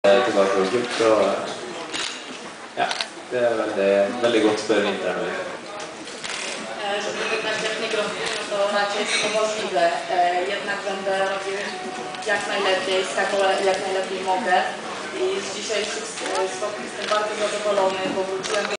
Tilbake hos Luke, og ja, det veldig godt før vinteren. Żeby wygrać technikę, to raczej jest to możliwe. Jednak będę robił jak najlepiej, skakał jak najlepiej mogę. I z dzisiejszych spotkań jestem bardzo zadowolony, bo wróciłem